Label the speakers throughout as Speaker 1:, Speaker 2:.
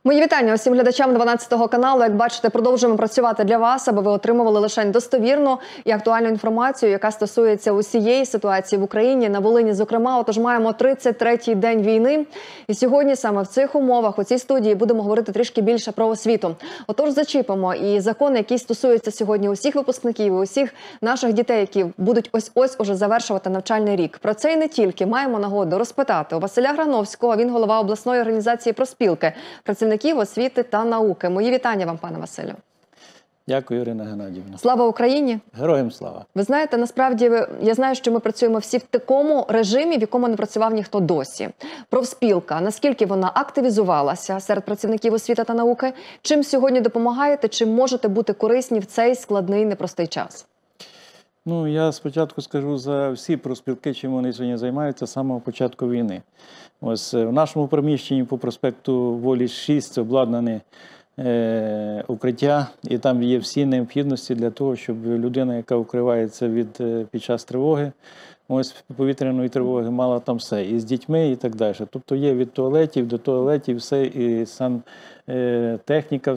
Speaker 1: Мої вітання усім глядачам 12 каналу. Як бачите, продовжуємо працювати для вас, аби ви отримували лише достовірну і актуальну інформацію, яка стосується усієї ситуації в Україні, на Волині зокрема. Отож, маємо 33-й день війни. І сьогодні саме в цих умовах, у цій студії, будемо говорити трішки більше про освіту. Отож, зачіпимо і закони, які стосуються сьогодні усіх випускників і усіх наших дітей, які будуть ось-ось уже завершувати навчальний рік. Про це і не тільки маємо нагоду розпитати у Василя Грановського. Він голова обласної організації профспілки працівників освіти та науки. Мої вітання вам, пане Василю.
Speaker 2: Дякую, Ірина Геннадіївна.
Speaker 1: Слава Україні!
Speaker 2: Героям слава!
Speaker 1: Ви знаєте, насправді, я знаю, що ми працюємо всі в такому режимі, в якому не працював ніхто досі. Профспілка, наскільки вона активізувалася серед працівників освіти та науки? Чим сьогодні допомагаєте? Чим можете бути корисні в цей складний, непростий час?
Speaker 2: Ну, я спочатку скажу за всі профспілки, чим вони сьогодні займаються з самого початку війни. Ось в нашому приміщенні по проспекту Волі 6 обладнане укриття, і там є всі необхідності для того, щоб людина, яка укривається під час тривоги, ось повітряної тривоги, мала там все, і з дітьми, і так далі. Тобто є від туалетів до туалетів, все, і техніка,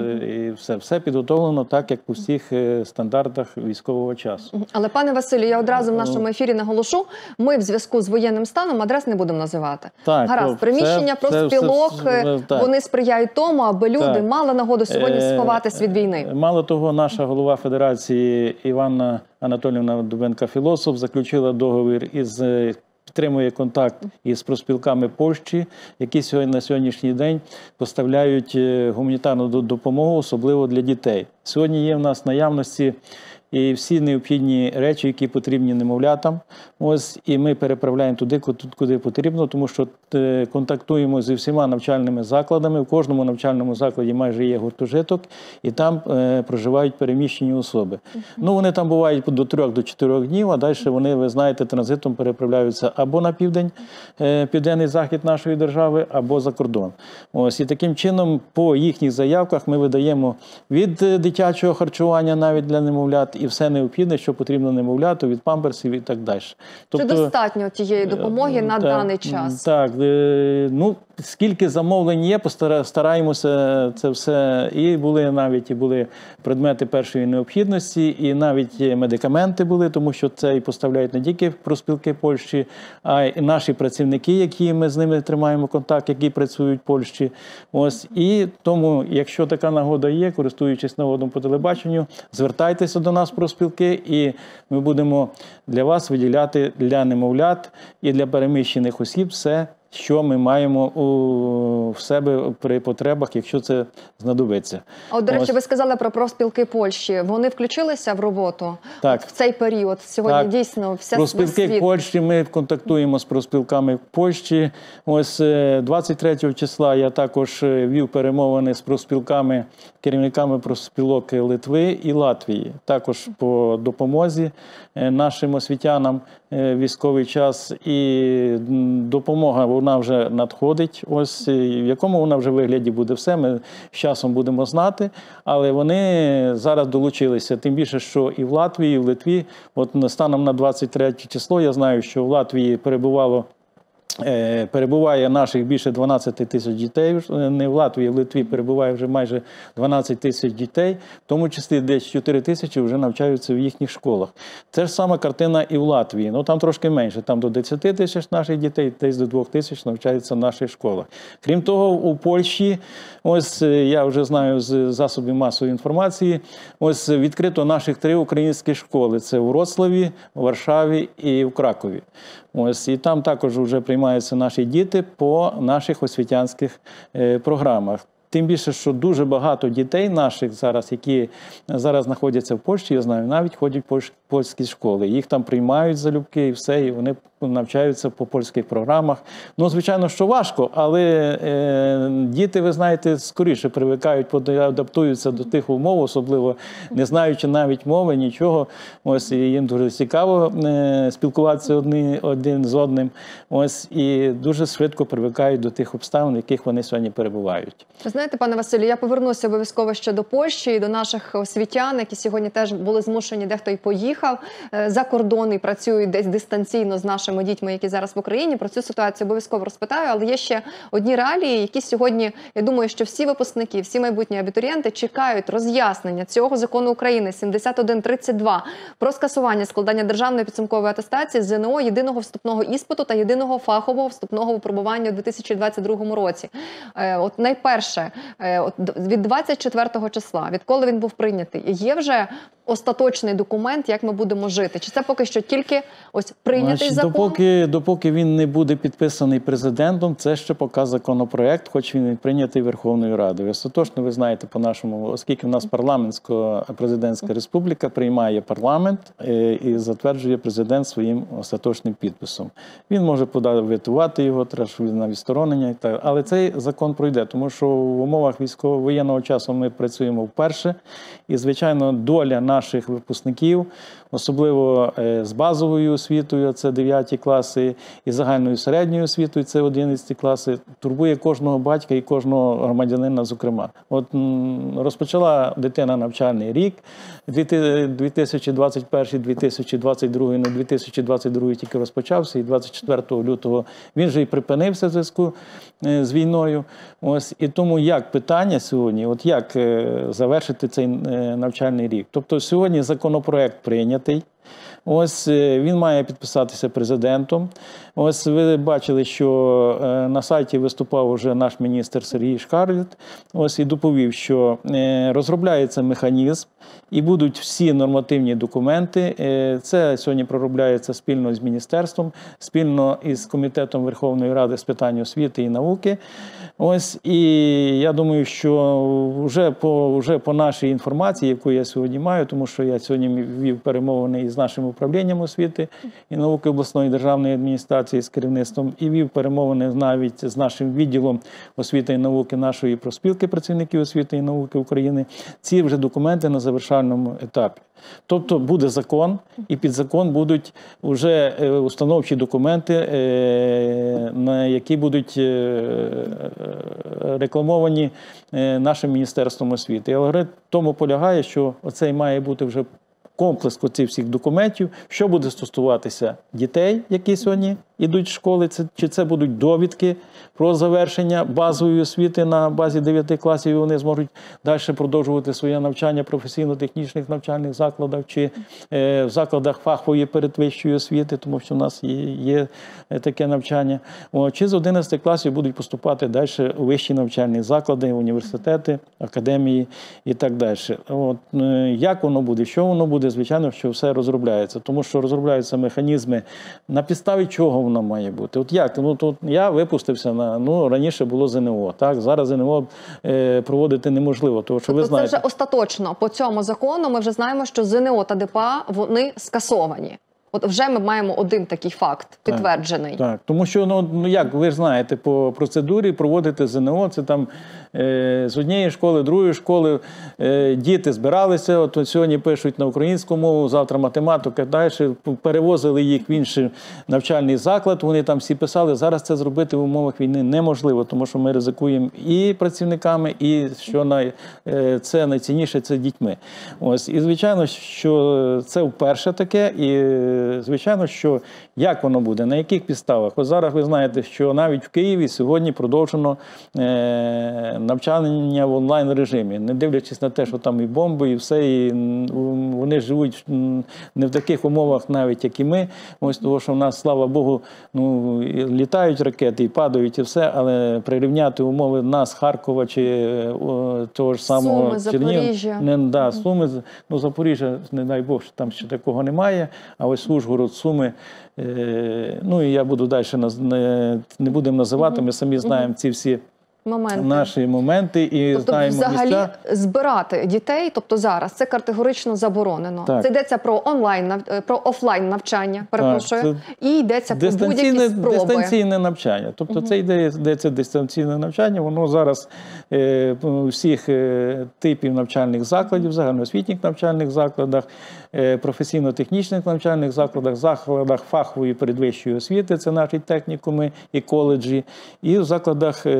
Speaker 2: все підготовлено так, як по всіх стандартах військового часу.
Speaker 1: Але, пане Василю, я одразу в нашому ефірі наголошу, ми в зв'язку з воєнним станом адрес не будемо називати.
Speaker 2: Так,
Speaker 1: гаразд, приміщення профспілок, вони сприяють тому, аби люди мали нагоду сьогодні сховатись від війни.
Speaker 2: Мало того, наша голова Федерації Іванна Анатоліївна Дубенко-Філософ заключила договір підтримує контакт із профспілками Польщі, які на сьогоднішній день поставляють гуманітарну допомогу, особливо для дітей. Сьогодні є в нас наявності і всі необхідні речі, які потрібні немовлятам. Ось, і ми переправляємо туди, куди потрібно, тому що контактуємо зі всіма навчальними закладами. В кожному навчальному закладі майже є гуртожиток, і там проживають переміщені особи. Ну, вони там бувають до 3-4 днів, а далі вони, ви знаєте, транзитом переправляються або на південь, південний захід нашої держави, або за кордон. Ось, і таким чином, по їхніх заявках ми видаємо від дитячого харчування навіть для немовлят, і все необхідне, що потрібно немовляту, від памперсів і так далі.
Speaker 1: Чи достатньо тієї допомоги на даний час?
Speaker 2: Так, ну, скільки замовлень є, стараємося це все. І були предмети першої необхідності, і навіть медикаменти були, тому що це і поставляють не тільки профспілки Польщі, а й наші працівники, які ми з ними тримаємо контакт, які працюють в Польщі. Ось, і тому, якщо така нагода є, користуючись нагодом по телебаченню, звертайтеся до нас, профспілки, і ми будемо для вас виділяти для немовлят і для переміщених осіб все, що ми маємо в себе при потребах, якщо це знадобиться.
Speaker 1: А от, до речі, ви сказали про профспілки Польщі. Вони включилися в роботу в цей період? Сьогодні дійсно вся
Speaker 2: профспілки Польщі, ми контактуємо з профспілками в Польщі. Ось 23 числа я також вів перемовини з профспілками, керівниками профспілок Литви і Латвії. Також по допомозі нашим освітянам військовий час. І допомога, вона вже надходить. Ось в якому вона вже вигляді буде все, ми з часом будемо знати. Але вони зараз долучилися. Тим більше, що і в Латвії, і в Литві. От станом на 23 число я знаю, що в Латвії перебуває наших більше 12 тисяч дітей, не в Латвії, в Литві перебуває вже майже 12 тисяч дітей, в тому числі десь 4 тисячі вже навчаються в їхніх школах. Це ж сама картина і в Латвії, ну там трошки менше, там до 10 тисяч наших дітей, десь до 2 тисяч навчаються в наших школах. Крім того, у Польщі, ось я вже знаю з засобів масової інформації, ось відкрито наших 3 українські школи, це у Вроцлаві, у Варшаві і в Кракові. Ось, і там також вже приймаються наші діти по наших освітянських програмах. Тим більше, що дуже багато дітей наших зараз, які зараз знаходяться в Польщі, я знаю, навіть ходять в польські школи. Їх там приймають залюбки і все, і вони навчаються по польських програмах. Ну, звичайно, що важко, але діти, ви знаєте, скоріше привикають, адаптуються до тих умов, особливо не знаючи навіть мови, нічого. Ось, і їм дуже цікаво спілкуватися один з одним. Ось, і дуже швидко привикають до тих обставин, в яких вони сьогодні перебувають.
Speaker 1: знаєте, пане Василю, я повернуся обов'язково ще до Польщі і до наших освітян, які сьогодні теж були змушені, дехто й поїхав за кордон і працюють десь дистанційно з нашими дітьми, які зараз в Україні. Про цю ситуацію обов'язково розпитаю, але є ще одні реалії, які сьогодні, я думаю, що всі випускники, всі майбутні абітурієнти чекають роз'яснення цього закону України 7132 про скасування складання державної підсумкової атестації з ЗНО, єдиного вступного іспиту та єдиного фахового вступного випробування у 2022 році. От найперше, від 24 числа, відколи він був прийнятий, є вже остаточний документ, як ми будемо жити? Чи це поки що тільки ось прийнятий закон?
Speaker 2: Допоки він не буде підписаний президентом, це ще поки законопроект, хоч він і прийнятий Верховною Радою. Остаточно, ви знаєте, по-нашому, оскільки в нас парламентсько-президентська республіка, приймає парламент і затверджує президент своїм остаточним підписом. Він може ветувати його, треба на відсторонення, але цей закон пройде, тому що в умовах військово-воєнного часу ми працюємо вперше, і, звичайно, доля наших випускників, особливо з базовою освітою, це 9 класи, і загальною середньою освітою, це 11 класи, турбує кожного батька і кожного громадянина, зокрема. От розпочала дитина навчальний рік, 2021-2022, ну 2022 тільки розпочався, і 24 лютого він же і припинився в зв'язку з війною. Ось, і тому як питання сьогодні, от як завершити цей навчальний рік? Тобто сьогодні законопроект прийнятий. Ось він має підписатися президентом. Ось ви бачили, що на сайті виступав уже наш міністр Сергій Шкарлет. Ось і доповів, що розробляється механізм і будуть всі нормативні документи. Це сьогодні проробляється спільно з міністерством, спільно із Комітетом Верховної Ради з питань освіти і науки. Ось, і я думаю, що вже по нашій інформації, яку я сьогодні маю, тому що я сьогодні вів перемовини із нашим управлінням освіти і науки обласної державної адміністрації з керівництвом, і вів перемовини навіть з нашим відділом освіти і науки нашої профспілки працівників освіти і науки України. Ці вже документи на завершальному етапі. Тобто буде закон, і під закон будуть вже установчі документи, які будуть рекламовані нашим Міністерством освіти. Алгоритм тому полягає, що оцей має бути вже комплекс цих всіх документів, що буде стосуватися дітей, які сьогодні йдуть в школи, чи це будуть довідки про завершення базової освіти на базі 9 класів, і вони зможуть далі продовжувати своє навчання в професійно-технічних навчальних закладах, чи в закладах фахової передвищої освіти, тому що в нас є таке навчання. Чи з 11 класів будуть поступати далі у вищі навчальні заклади, університети, академії і так далі. Як воно буде, що воно буде, звичайно, що все розробляється, тому що розробляються механізми, на підставі чого воно має бути. От як? Тут я випустився раніше було ЗНО, так? Зараз ЗНО проводити неможливо, тому що ви знаєте.
Speaker 1: Це вже остаточно по цьому закону, ми вже знаємо, що ЗНО та ДПА, вони скасовані. От вже ми маємо один такий факт підтверджений. Так,
Speaker 2: тому що, як ви ж знаєте, по процедурі проводити ЗНО, це там з однієї школи, другої школи діти збиралися, от сьогодні пишуть на українську мову, завтра математика, далі перевозили їх в інший навчальний заклад, вони там всі писали. Зараз це зробити в умовах війни неможливо, тому що ми ризикуємо і працівниками, і, що це найцінніше, це дітьми. Ось, і звичайно, що це вперше таке, і звичайно, що як воно буде, на яких підставах. Ось зараз ви знаєте, що навіть в Києві сьогодні продовжено навчання в онлайн-режимі, не дивлячись на те, що там і бомби, і все, і вони живуть не в таких умовах навіть, як і ми. Ось того, що в нас, слава Богу, літають ракети і падають, і все, але прирівняти умови нас, Харкова, чи того ж самого Чернігова, Суми, Запоріжжя, не дай Бог, що там ще такого немає, а ось Ужгород, Суми, і я буду далі, не будемо називати, ми самі знаємо ці всі наші моменти і знаємо місця.
Speaker 1: Тобто взагалі збирати дітей, тобто зараз, це категорично заборонено. Це йдеться про офлайн навчання, перепрошую, і йдеться про будь-які спроби.
Speaker 2: Дистанційне навчання. Тобто це йдеться дистанційне навчання, воно зараз всіх типів навчальних закладів, загальноосвітніх навчальних закладах, професійно-технічних навчальних закладах, закладах фахової передвищої освіти, це наші технікуми і коледжі, і в закладах вища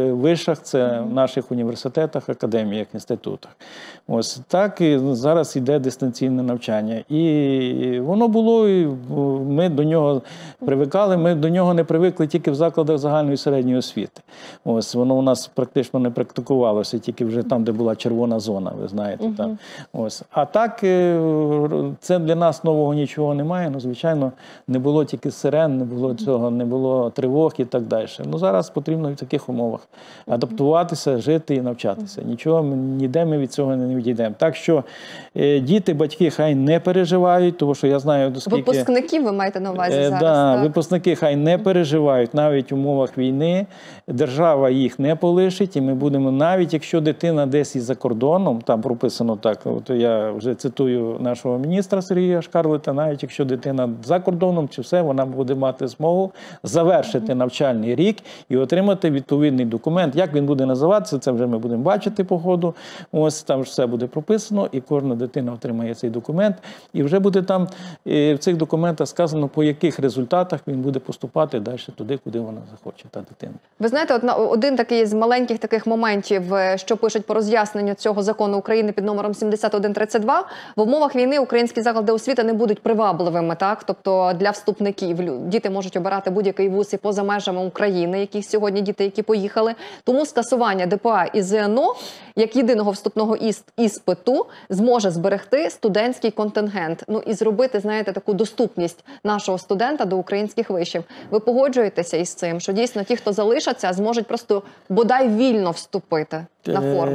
Speaker 2: вишах, це в наших університетах, академіях, інститутах. Ось так і зараз йде дистанційне навчання. І воно було, і ми до нього привикали, ми до нього не привикли тільки в закладах загальної і середньої освіти. Ось воно у нас практично не практикувалося, тільки вже там, де була червона зона, ви знаєте. Там. Ось. А так, це для нас нового нічого немає. Ну, звичайно, не було тільки сирен, не було цього, не було тривог і так далі. Ну, зараз потрібно в таких умовах адаптуватися, жити і навчатися. Нічого, ніде ми від цього не відійдемо. Так що діти, батьки хай не переживають, тому що я знаю, оскільки...
Speaker 1: Випускників ви маєте на увазі зараз?
Speaker 2: Да,
Speaker 1: так?
Speaker 2: Випускники хай не переживають навіть в умовах війни. Держава їх не полишить, і ми будемо, навіть якщо дитина десь із-за кордоном, там прописано так, от я вже цитую нашого міністра Сергія Шкарлета, навіть якщо дитина за кордоном чи все, вона буде мати змогу завершити навчальний рік і отримати відповідний документ. Як він буде називатися, це вже ми будемо бачити по ходу. Ось там все буде прописано, і кожна дитина отримає цей документ. І вже буде там в цих документах сказано, по яких результатах він буде поступати далі туди, куди вона захоче, та дитина.
Speaker 1: Ви знаєте, один такий з маленьких таких моментів, що пишуть по роз'ясненню цього закону України під номером 7132, в умовах війни українські заклади освіти не будуть привабливими, так? Тобто для вступників діти можуть обирати будь-який вуз і поза межами України, яких сьогодні діти, які поїхали. Тому скасування ДПА і ЗНО як єдиного вступного іспиту зможе зберегти студентський контингент. Ну і зробити, знаєте, таку доступність нашого студента до українських вишів. Ви погоджуєтеся із цим, що дійсно ті, хто залишаться, зможуть просто бодай вільно вступити на форму?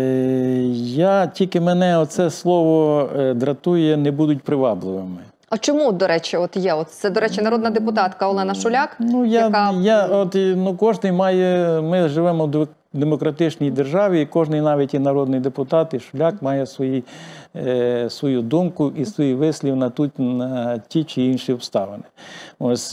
Speaker 2: Мене оце слово дратує, не будуть привабливими.
Speaker 1: А чому, до речі, от є? Це, до речі, народна депутатка Олена Шуляк,
Speaker 2: кожен має, ми живемо в демократичній державі, і кожен, навіть і народний депутат, і Шуляк має свою думку і свій вислів на ті чи інші обставини. Ось,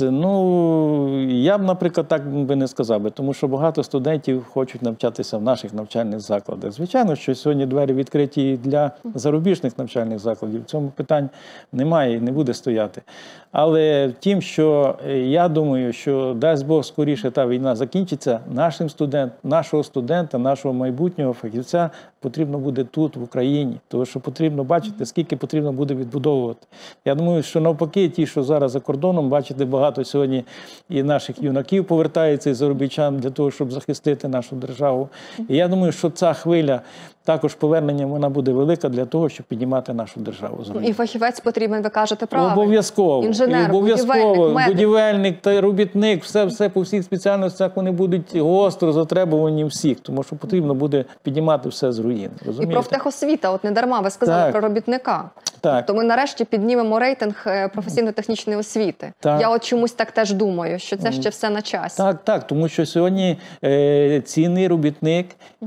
Speaker 2: я б, наприклад, так би не сказав би, тому що багато студентів хочуть навчатися в наших навчальних закладах. Звичайно, що сьогодні двері відкриті і для зарубіжних навчальних закладів. В цьому питань немає і не буде стояти. Але втім, що я думаю, що дасть Бог скоріше та війна закінчиться, нашого студента, нашого майбутнього фахівця потрібно буде тут, в Україні. Тому що потрібно бачити, скільки потрібно буде відбудовувати. Я думаю, що навпаки, ті, що зараз за кордоном, бачите, багато сьогодні і наших юнаків повертається із заробітчан для того, щоб захистити нашу державу. І я думаю, що ця хвиля також повернення, вона буде велика для того, щоб піднімати нашу державу.
Speaker 1: І фахівець потрібен, ви кажете, правильно.
Speaker 2: Обов'язково.
Speaker 1: Інженер,
Speaker 2: будівельник та робітник, все по всіх спеціальностях вони будуть гостро затребувані всіх, тому що потрібно буде піднімати все з руїн. Розумієте?
Speaker 1: І профтехосвіта, от не дарма ви сказали про робітника.
Speaker 2: Так.
Speaker 1: То ми нарешті піднімемо рейтинг професійно-технічної освіти. Так. Я от чомусь так теж думаю, що це ще все на часі.
Speaker 2: Так, тому що сьогодні цінний робітник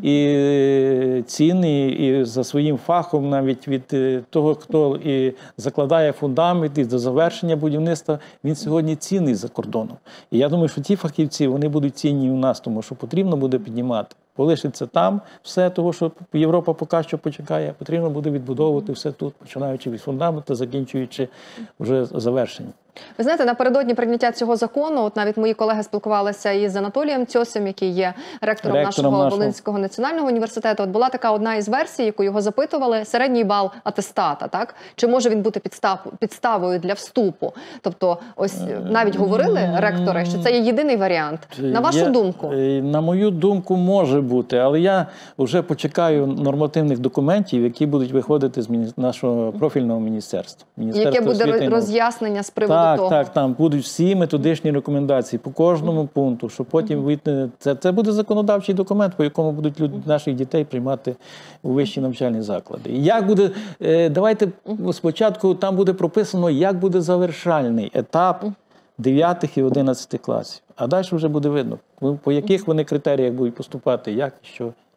Speaker 2: і цінний і за своїм фахом, навіть від того, хто і закладає фундамент і до завершення будівництва, він сьогодні цінний за кордоном. І я думаю, що ті фахівці, вони будуть цінні у нас, тому що потрібно буде піднімати. Полишиться там все того, що Європа поки що почекає, потрібно буде відбудовувати все тут, починаючи від фундаменту, закінчуючи вже завершення.
Speaker 1: Ви знаєте, напередодні прийняття цього закону, от навіть мої колеги спілкувалися із Анатолієм Цьосем, який є ректором нашого Волинського національного університету. От була така одна із версій, яку його запитували, середній бал атестата, так? Чи може він бути підставою для вступу? Тобто, ось навіть говорили ректори, що це є єдиний варіант. На вашу думку?
Speaker 2: На мою думку, може бути, але я вже почекаю нормативних документів, які будуть виходити з нашого профільного міністерства.
Speaker 1: Яке буде роз'яснення з приводу того?
Speaker 2: Так, там будуть всі методичні рекомендації по кожному пункту, що потім це буде законодавчий документ, по якому будуть наших дітей приймати у вищі навчальні заклади. Як буде, давайте спочатку там буде прописано, як буде завершальний етап 9 і 11 класів. А далі вже буде видно, по яких вони критеріях будуть поступати, як і що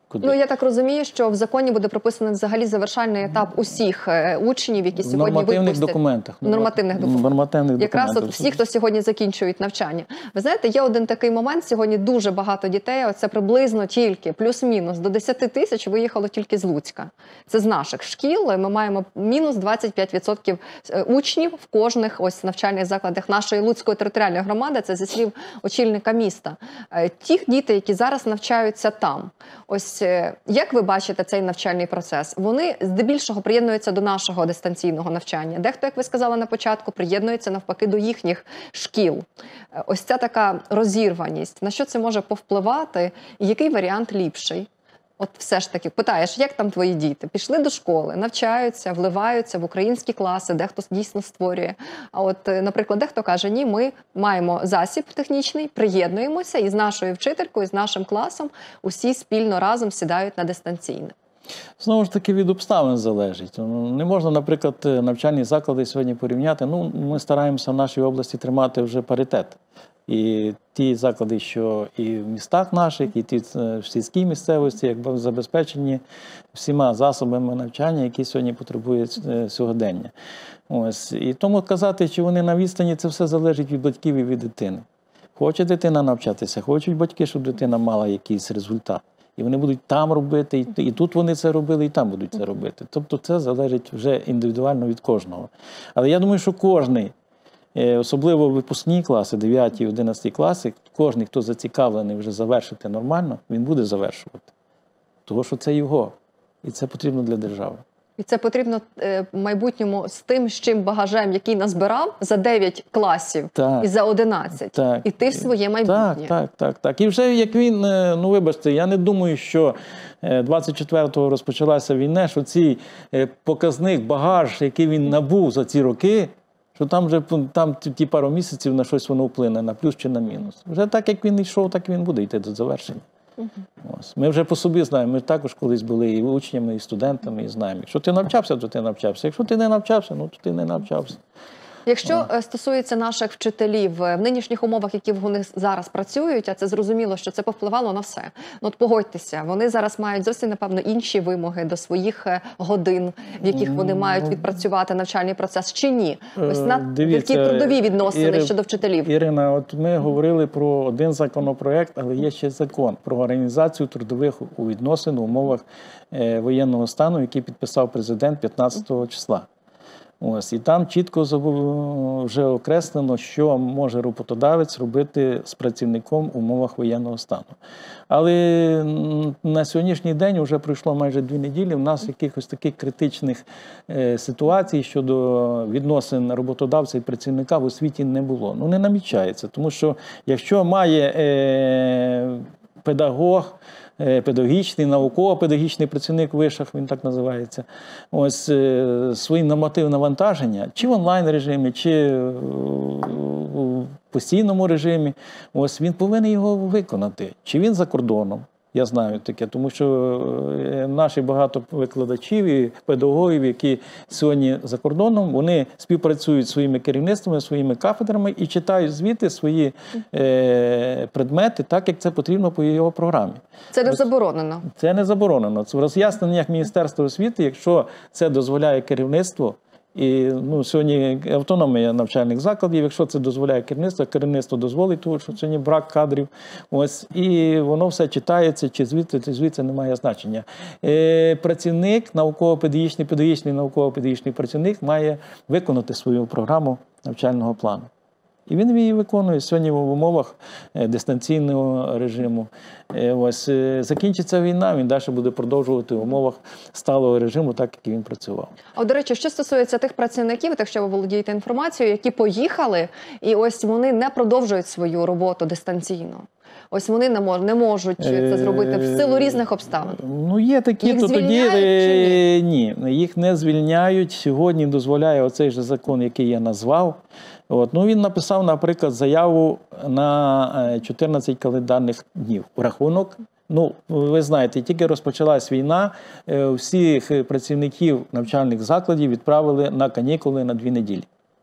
Speaker 2: куди.
Speaker 1: Ну, я так розумію, що в законі буде прописаний взагалі завершальний етап усіх учнів, які сьогодні
Speaker 2: нормативних
Speaker 1: випустять.
Speaker 2: документах.
Speaker 1: Нормативних документах. Якраз
Speaker 2: документах.
Speaker 1: от всі, хто сьогодні закінчують навчання. Ви знаєте, є один такий момент, сьогодні дуже багато дітей, оце приблизно тільки, плюс-мінус, до 10 тисяч виїхало тільки з Луцька. Це з наших шкіл, ми маємо мінус 25% учнів в кожних ось навчальних закладах нашої Луцької територіальної громади, це зі слів очільника міста. Ті діти, які зараз навчаються там, ось як ви бачите цей навчальний процес? Вони здебільшого приєднуються до нашого дистанційного навчання. Дехто, як ви сказали на початку, приєднується навпаки до їхніх шкіл. Ось ця така розірваність. На що це може повпливати? І який варіант ліпший? От все ж таки, питаєш, як там твої діти? Пішли до школи, навчаються, вливаються в українські класи, дехто дійсно створює. А от, наприклад, дехто каже, ні, ми маємо засіб технічний, приєднуємося і з нашою вчителькою, з нашим класом усі спільно разом сідають на дистанційне.
Speaker 2: Знову ж таки, від обставин залежить. Не можна, наприклад, навчальні заклади сьогодні порівняти. Ну, ми стараємося в нашій області тримати вже паритет. І ті заклади, що і в містах наших, і ті в сільській місцевості, якби забезпечені всіма засобами навчання, які сьогодні потребують сьогодення. Ось. І тому казати, чи вони на відстані, це все залежить від батьків і від дитини. Хоче дитина навчатися, хочуть батьки, щоб дитина мала якийсь результат. І вони будуть там робити, і тут вони це робили, і там будуть це робити. Тобто це залежить вже індивідуально від кожного. Але я думаю, що кожний, особливо випускні класи, 9 і 11 класи, кожен, хто зацікавлений вже завершити нормально, він буде завершувати. Тому що це його. І це потрібно для держави.
Speaker 1: І це потрібно в майбутньому з тим, з чим багажем, який назбирав за 9 класів і за 11, іти в своє майбутнє.
Speaker 2: Так. І вже як він, ну вибачте, я не думаю, що 24-го розпочалася війна, що цей показник, багаж, який він набув за ці роки, що там вже ті пару місяців на щось воно вплине, на плюс чи на мінус. Вже так, як він йшов, так і він буде йти до завершення. Ось. Ми вже по собі знаємо, ми також колись були і учнями, і студентами, і знаємо. Якщо ти навчався, то ти навчався. Якщо ти не навчався, ну то ти не навчався.
Speaker 1: Якщо стосується наших вчителів в нинішніх умовах, які вони зараз працюють, а це зрозуміло, що це повпливало на все. Ну, от погодьтеся, вони зараз мають зовсім, напевно, інші вимоги до своїх годин, в яких вони мають відпрацювати навчальний процес, чи ні? Ось такі трудові відносини щодо вчителів.
Speaker 2: Ірина, от ми говорили про один законопроект, але є ще закон про організацію трудових відносин в умовах воєнного стану, який підписав президент 15 числа. Ось, і там чітко вже окреслено, що може роботодавець робити з працівником в умовах воєнного стану. Але на сьогоднішній день вже пройшло майже 2 неділі, в нас якихось таких критичних ситуацій щодо відносин роботодавця і працівника в освіті не було. Ну, не намічається, тому що якщо має педагог, педагогічний, науково-педагогічний працівник в вишах, він так називається, ось свої нормативне навантаження, чи в онлайн-режимі, чи в постійному режимі, ось він повинен його виконати. Чи він за кордоном? Я знаю таке, тому що наші багато викладачів і педагогів, які сьогодні за кордоном, вони співпрацюють зі своїми керівництвами, своїми кафедрами і читають звідти свої предмети, так як це потрібно по його програмі.
Speaker 1: Це не заборонено?
Speaker 2: Це не заборонено. Це в роз'ясненнях Міністерства освіти, якщо це дозволяє керівництво, і ну, сьогодні автономія навчальних закладів, якщо це дозволяє керівництво дозволить, тому що сьогодні брак кадрів. Ось, і воно все читається, чи звідси немає значення. Працівник, науково-педагогічний, педагогічний, науково-педагогічний працівник має виконати свою програму навчального плану. І він її виконує сьогодні в умовах дистанційного режиму. Ось закінчиться війна, він далі буде продовжувати в умовах сталого режиму, так як і він працював.
Speaker 1: А, до речі, що стосується тих працівників, якщо ви володієте інформацією, які поїхали, і ось вони не продовжують свою роботу дистанційно. Ось вони не можуть це зробити в силу різних обставин.
Speaker 2: Ну, є такі,
Speaker 1: їх
Speaker 2: то тоді
Speaker 1: ні?
Speaker 2: Ні, їх не звільняють. Сьогодні дозволяє оцей же закон, який я назвав. От, ну, він написав, наприклад, заяву на 14 календарних днів. У рахунок, ну, ви знаєте, тільки розпочалась війна, всіх працівників навчальних закладів відправили на канікули на 2 неділі.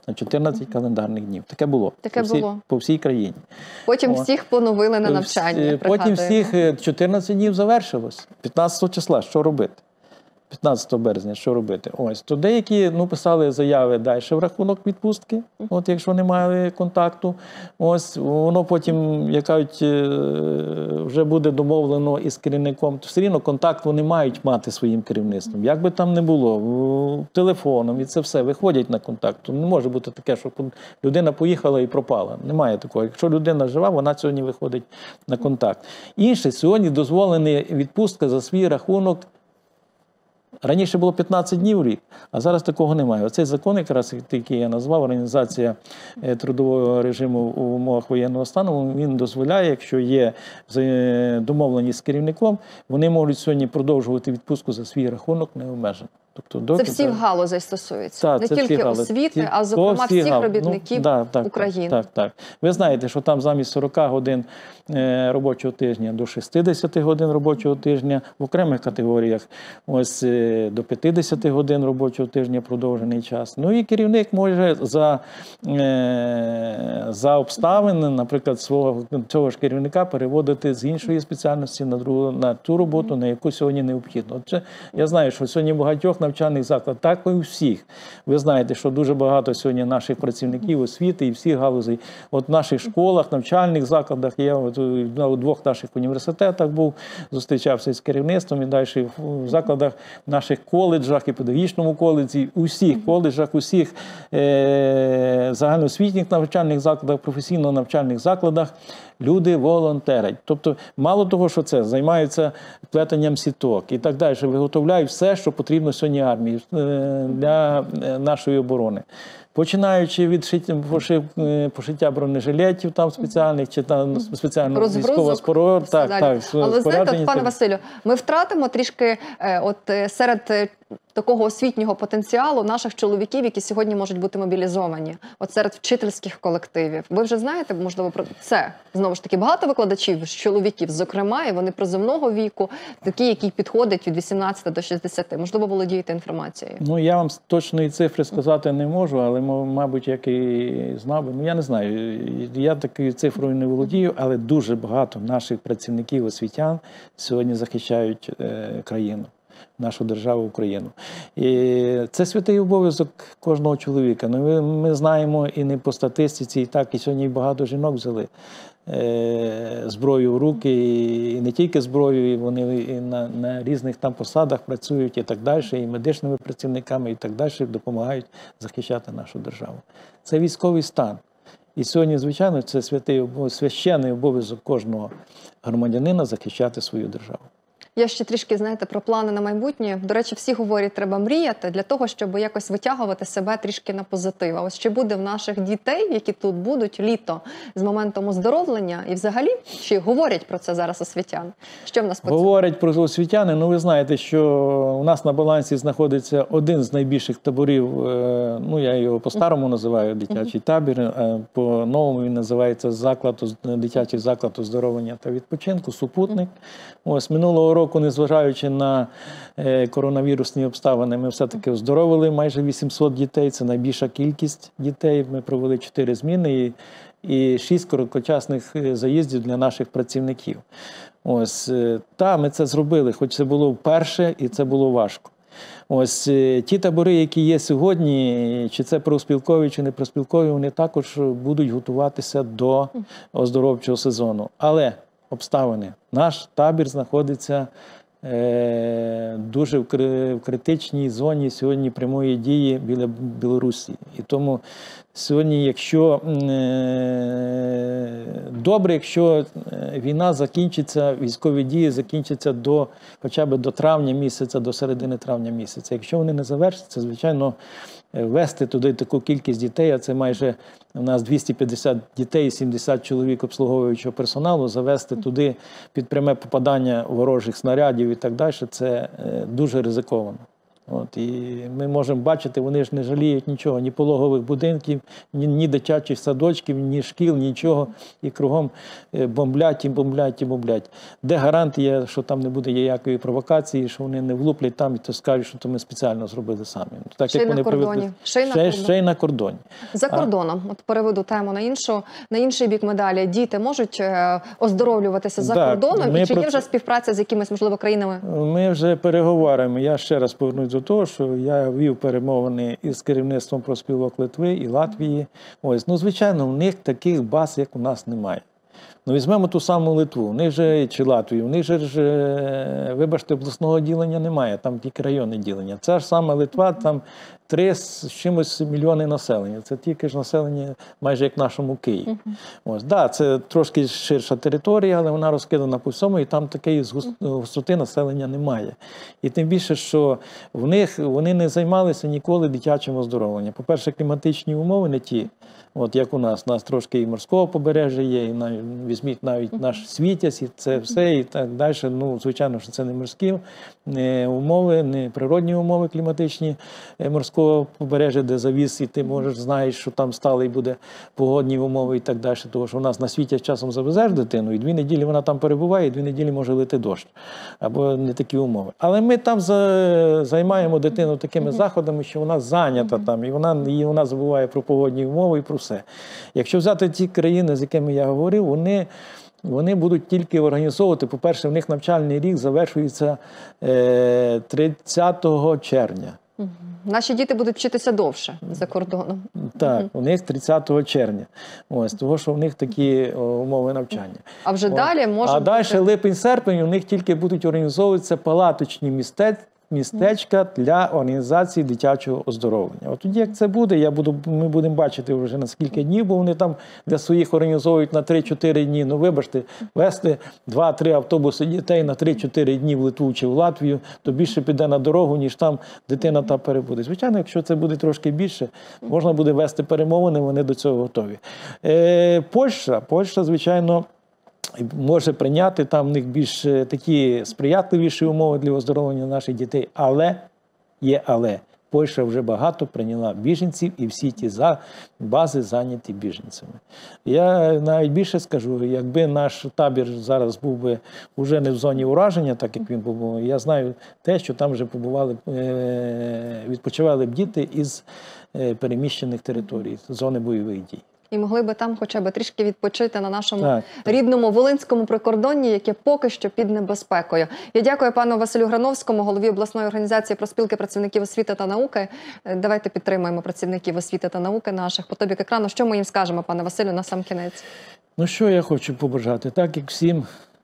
Speaker 2: на 14 календарних днів. Таке було.
Speaker 1: Таке було.
Speaker 2: По всій країні.
Speaker 1: Потім всіх поновили на навчання.
Speaker 2: Потім всіх 14 днів завершилось. 15 числа, що робити? 15 березня, що робити? Ось, то деякі писали заяви далі в рахунок відпустки, от якщо не мали контакту. Ось, воно потім, як кажуть, вже буде домовлено із керівником. Все рівно контакт вони мають мати своїм керівництвом. Як би там не було, телефоном і це все, виходять на контакт. Не може бути таке, що людина поїхала і пропала. Немає такого. Якщо людина жива, вона сьогодні виходить на контакт. Інше, сьогодні дозволена відпустка за свій рахунок. Раніше було 15 днів в рік, а зараз такого немає. Оцей закон, якраз який я назвав, організація трудового режиму в умовах воєнного стану, він дозволяє, якщо є домовленість з керівником, вони можуть сьогодні продовжувати відпустку за свій рахунок необмежено. Тобто,
Speaker 1: це всіх галузей стосується, не тільки освіти, а зокрема всіх робітників України.
Speaker 2: Так. Ви знаєте, що там замість 40 годин робочого тижня до 60 годин робочого тижня, в окремих категоріях ось до 50 годин робочого тижня продовжений час. Ну і керівник може за обставини, наприклад, цього ж керівника переводити з іншої спеціальності на ту роботу, на яку сьогодні необхідно. Отже, я знаю, що сьогодні багатьох навчальних закладів, так і у всіх. Ви знаєте, що дуже багато сьогодні наших працівників освіти і всіх галузей. От в наших школах, навчальних закладах, я у двох наших університетах був, зустрічався з керівництвом і далі в закладах, в наших коледжах і педагогічному коледжі, у всіх коледжах, у всіх загальноосвітніх навчальних закладах, професійно-навчальних закладах люди волонтерять. Тобто, мало того, що це, займаються плетенням сіток і так далі, виготовляють все, що потрібно сьогодні армії для нашої оборони. Починаючи від пошиття бронежилетів там спеціальних, чи там спеціального військового спорядження.
Speaker 1: Але знаєте, пане Василю, ми втратимо трішки серед такого освітнього потенціалу наших чоловіків, які сьогодні можуть бути мобілізовані, от серед вчительських колективів. Ви вже знаєте, можливо, про це? Знову ж таки, багато викладачів, чоловіків, зокрема, і вони призовного віку, такі, які підходять від 18 до 60. Можливо, володієте інформацією? Ну,
Speaker 2: я вам точної цифри сказати не можу, але, мабуть, як і знав би. Я не знаю, я такою цифрою не володію, але дуже багато наших працівників, освітян сьогодні захищають країну. Нашу державу Україну. І це святий обов'язок кожного чоловіка. Ми знаємо і не по статистиці, і так, і сьогодні багато жінок взяли зброю в руки, і не тільки зброю, і вони і на різних там посадах працюють і так далі, і медичними працівниками і так далі допомагають захищати нашу державу. Це військовий стан. І сьогодні, звичайно, це священний обов'язок кожного громадянина захищати свою державу.
Speaker 1: Я ще трішки, знаєте, про плани на майбутнє. До речі, всі говорять, треба мріяти для того, щоб якось витягувати себе трішки на позитив. А ось чи буде в наших дітей, які тут будуть літо з моментом оздоровлення, і взагалі, чи говорять про це зараз освітяни? Що в нас по цьому?
Speaker 2: Говорять про освітяни. Ви знаєте, що у нас на балансі знаходиться один з найбільших таборів, я його по-старому називаю дитячий табір, а по-новому він називається дитячий заклад оздоровлення та відпочинку, супутник. Ось минулого року, незважаючи на коронавірусні обставини, ми все-таки оздоровили майже 800 дітей. Це найбільша кількість дітей. Ми провели 4 зміни і 6 короткочасних заїздів для наших працівників. Ось, ми це зробили, хоч це було вперше і це було важко. Ось ті табори, які є сьогодні, чи це профспілкові, чи не профспілкові, вони також будуть готуватися до оздоровчого сезону. Але обставини. Наш табір знаходиться дуже в критичній зоні сьогодні прямої дії біля Білорусі. І тому сьогодні, якщо війна закінчиться, військові дії закінчаться хоча б до травня місяця, до середини травня місяця. Якщо вони не завершаться, звичайно, вести туди таку кількість дітей, а це майже у нас 250 дітей, 70 чоловік обслуговуючого персоналу, завести туди під пряме попадання ворожих снарядів і так далі, це дуже ризиковано. От, і ми можемо бачити, вони ж не жаліють нічого, ні пологових будинків, ні дитячих садочків, ні шкіл, нічого. І кругом бомблять, і бомблять, і бомблять. Де гарантія, що там не буде ніякої провокації, що вони не влуплять там, і то скажуть, що то ми спеціально зробили самі. Так,
Speaker 1: ще й на кордоні.
Speaker 2: Ще й на кордоні.
Speaker 1: За кордоном, от переведу тему на інший бік медалі. Діти можуть оздоровлюватися за кордоном? І чи є вже співпраця з якимись, можливо, країнами?
Speaker 2: Ми вже переговоримо. Я ще раз повернусь до того, що я вів перемовини із керівництвом профспілок Литви і Латвії. Ось, ну, звичайно, в них таких баз, як у нас, немає. Ну, візьмемо ту саму Литву, в них же, чи Латвію, в них же, вибачте, обласного ділення немає, там тільки районне ділення. Це ж саме Литва, там 3 з чимось мільйони населення. Це тільки ж населення майже як в нашому Києві. Ось, да, це трошки ширша територія, але вона розкидана по всьому, і там такої густоти населення немає. І тим більше, що в них вони не займалися ніколи дитячим оздоровленням. По-перше, кліматичні умови не ті. От як у нас трошки і морського побережжя є, і візьміть навіть наш Світязь, і це все, і так далі. Ну, звичайно, що це не морські умови, не природні умови кліматичні морського побережжя, де завіс, і ти можеш, знаєш, що там стали буде погодні умови і так далі. Тому що у нас на Світязь часом завезеш дитину, і 2 неділі вона там перебуває, і 2 неділі може лити дощ. Або не такі умови. Але ми там займаємо дитину такими заходами, що вона зайнята там, і вона забуває про погодні умови і про все. Якщо взяти ті країни, з якими я говорив, вони будуть тільки організовувати, по-перше, в них навчальний рік завершується 30 червня.
Speaker 1: Наші діти будуть вчитися довше за кордоном.
Speaker 2: Так, у них 30 червня. Ось, того, що в них такі умови навчання.
Speaker 1: А вже далі може
Speaker 2: А далі липень-серпень у них тільки будуть організовуватися палаточні містечка для організації дитячого оздоровлення. От тоді, як це буде, ми будемо бачити вже на скільки днів, бо вони там для своїх організовують на 3-4 дні. Ну, вибачте, вести 2-3 автобуси дітей на 3-4 дні в Литву чи в Латвію, то більше піде на дорогу, ніж там дитина та перебуде. Звичайно, якщо це буде трошки більше, можна буде вести перемовини, вони до цього готові. Польща, звичайно, може прийняти, там в них більш такі сприятливіші умови для оздоровлення наших дітей, але Польща вже багато прийняла біженців, і всі ті бази зайняті біженцями. Я навіть більше скажу, якби наш табір зараз був би вже не в зоні ураження, так як він був, я знаю те, що там вже відпочивали б діти із переміщених територій, з зони бойових дій.
Speaker 1: І могли би там хоча б трішки відпочити на нашому рідному Волинському прикордонні, яке поки що під небезпекою. Я дякую пану Василю Грановському, голові обласної організації профспілки працівників освіти та науки. Давайте підтримаємо працівників освіти та науки наших. По тобі екрану, що ми їм скажемо, пане Василю, на сам кінець?
Speaker 2: Ну, що я хочу побажати? Так, як всім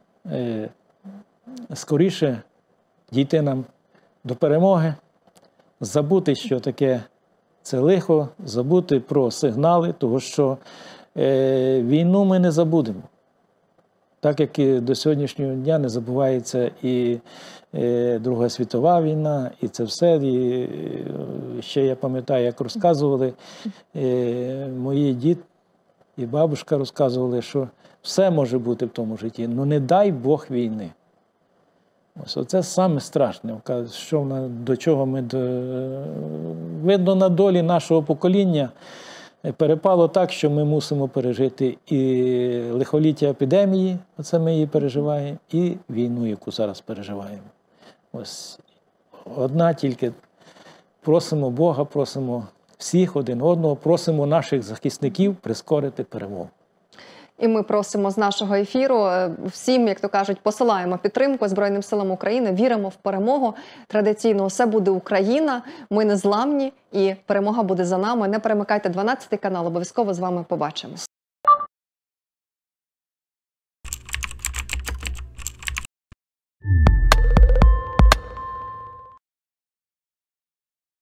Speaker 2: скоріше дійти нам до перемоги, забути, що таке це лихо, забути про сигнали, тому що війну ми не забудемо. Так як і до сьогоднішнього дня не забувається і Друга світова війна, і це все. І ще я пам'ятаю, як розказували, мої дід і бабушка розказували, що все може бути в тому житті, але не дай Бог війни. Ось оце саме страшне, до чого ми, видно, на долі нашого покоління перепало так, що ми мусимо пережити і лихоліття епідемії, оце ми її переживаємо, і війну, яку зараз переживаємо. Ось одна тільки просимо Бога, просимо всіх один одного, просимо наших захисників прискорити перемогу.
Speaker 1: І ми просимо з нашого ефіру всім, як то кажуть, посилаємо підтримку Збройним силам України, віримо в перемогу. Традиційно все буде Україна, ми незламні і перемога буде за нами. Не перемикайте 12 канал, обов'язково з вами побачимось.